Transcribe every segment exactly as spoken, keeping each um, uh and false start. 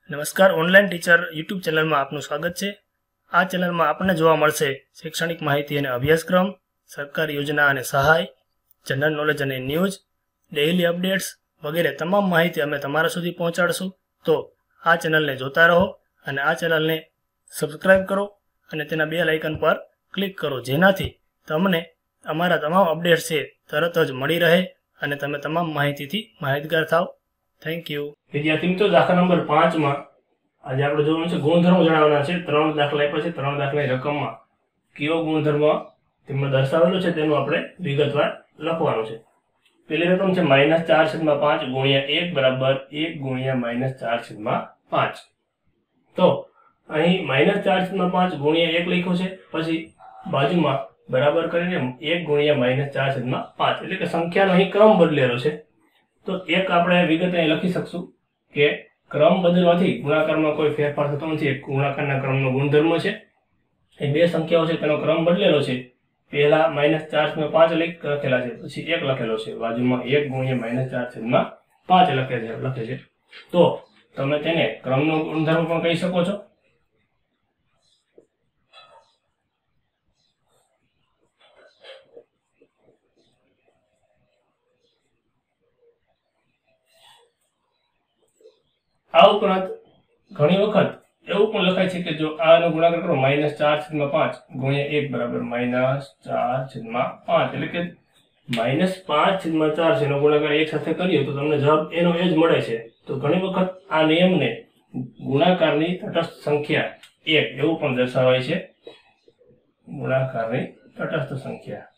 નમસ્કાર, online teacher YouTube ચેનલમાં આપનું સ્વાગત છે। આ ચેનલમાં આપણને જોવા મળશે શૈક્ષણિક માહિતી અને અભ્યાસક્રમ, સરકારી યોજના અને સહાય, જનરલ નોલેજ અને ન્યૂઝ, ડેઇલી અપડેટ્સ વગેરે તમામ માહિતી અમે તમારા સુધી પહોંચાડશું। તો આ ચેનલને જોતા રહો અને આ ચેનલને સબસ્ક્રાઇબ કરો અને તેના બેલ આઇકન પર ક્લિક કરો, જેનાથી તમને અમારા તમામ અપડેટ્સ છે તરત જ મળી રહે અને તમે તમામ માહિતીથી માહિતગાર થાવ। Thank you. વિદ્યાર્થી મિત્રો, દાખલા નંબર પાંચ માં આજે આપણે જોવાનું છે ગુણધર્મો જણાવવાના છે। ત્રણ દાખલા આપ્યા છે। ત્રણ દાખલાની રકમમાં કયો ગુણધર્મ તેમાં દર્શાવેલો છે તેનું આપણે વિગતવાર લખવાનું છે। પહેલી રકમ છે માઇનસ ચાર છેદમાં પાંચ ગુણ્યા એક બરાબર એક ગુણ્યા માઇનસ ચાર છેદમાં પાંચ। તો અહીં માઇનસ ચાર છેદમાં પાંચ ગુણ્યા એક લખ્યું છે, પછી બાજુમાં બરાબર કરીને એક ગુણ્યા માઇનસ ચાર છેદમાં પાંચ, એટલે કે સંખ્યાનો અહીં ક્રમ બદલેલો છે। તો એક આપણે વિગત અહીં લખી શકશું કે ક્રમ બદલવાથી ગુણાકારમાં કોઈ ફેરફાર થતો નથી। એક ગુણાકારના ક્રમનો ગુણધર્મ છે। એ બે સંખ્યાઓ છે તેનો ક્રમ બદલેલો છે। પહેલા માઇનસ ચાર છેદમાં પાંચ લખેલા છે, પછી એક લખેલો છે, બાજુમાં એક ગુણ્યા માઇનસ ચાર છેદમાં પાંચ લખે છે લખે છે તો તમે તેને ક્રમનો ગુણધર્મ પણ કહી શકો છો। આ ઉપરાંત ઘણી વખત એવું પણ લખાય છે કે જો આનો ગુણાકાર કરો માઇનસ ચાર છેદમાં પાંચ ગુણ્યા એક બરાબર માઇનસ ચાર છેદમાં પાંચ, એટલે કે માઇનસ પાંચ છેદમાં ચાર છે એનો ગુણાકાર એક સાથે કરીએ તો તમને જવાબ એનો એ જ મળે છે। તો ઘણી વખત આ નિયમને ગુણાકારની તટસ્થ સંખ્યા એક એવું પણ દર્શાવાય છે। ગુણાકારની તટસ્થ સંખ્યા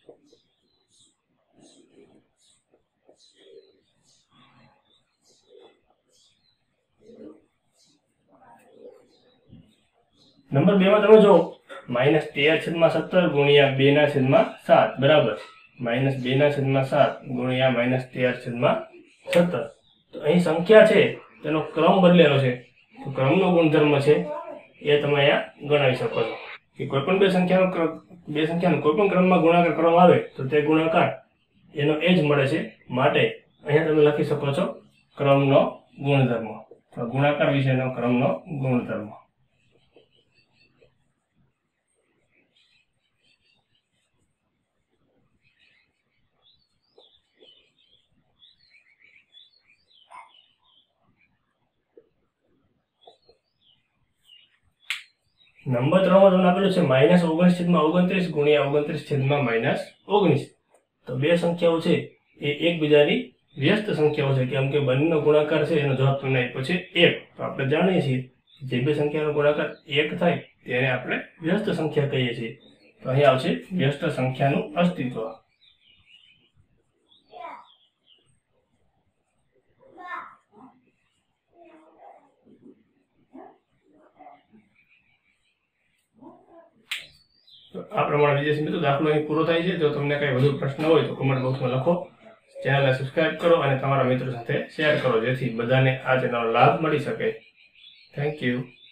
નંબર બે માં તમે જો માઇનસ તેર છેદમાં સત્તર ગુણ્યા બે ના છેદમાં સાત બરાબર માઇનસ બે ના છેદમાં સાત ગુણ્યા માઇનસ તેર છેદમાં સત્તર। તો અહીં સંખ્યા છે તેનો ક્રમ બદલેલો છે, તો ક્રમનો ગુણધર્મ છે એ તમે અહીંયા ગણાવી શકો છો કે કોઈ પણ બે સંખ્યાનો બે સંખ્યાનો કોઈ પણ ક્રમમાં ગુણાકાર કરવામાં આવે તો તે ગુણાકાર એનો એ જ મળે છે। માટે અહીંયા તમે લખી શકો છો ક્રમનો ગુણધર્મ, તો ગુણાકાર વિશેનો ક્રમનો ગુણધર્મ। નંબર ત્રણ માં તમને આપેલું છે માઇનસ ઓગણીસ છેદમાં ઓગણત્રીસ ગુણ્યા ઓગણત્રીસ છેદમાં માઇનસ ઓગણીસ। તો બે સંખ્યાઓ છે એ એકબીજાની વ્યસ્ત સંખ્યાઓ છે, કેમ કે બંનેનો ગુણાકાર છે એનો જવાબ તમને આપ્યો છે એક। તો આપણે જાણીએ છીએ જે બે સંખ્યાનો ગુણાકાર એક થાય તેને આપણે વ્યસ્ત સંખ્યા કહીએ છીએ। તો અહીં આવશે વ્યસ્ત સંખ્યાનું અસ્તિત્વ। આ પ્રમાણે વિદ્યાર્થી મિત્રો દાખલો અહીં પૂરો થાય છે। જો તમને કઈ વધુ પ્રશ્ન હોય તો કમેન્ટ બોક્સમાં લખો। ચેનલને સબસ્ક્રાઇબ કરો અને તમારા મિત્રો સાથે શેર કરો, જેથી બધાને આ ચેનલનો લાભ મળી શકે। Thank you.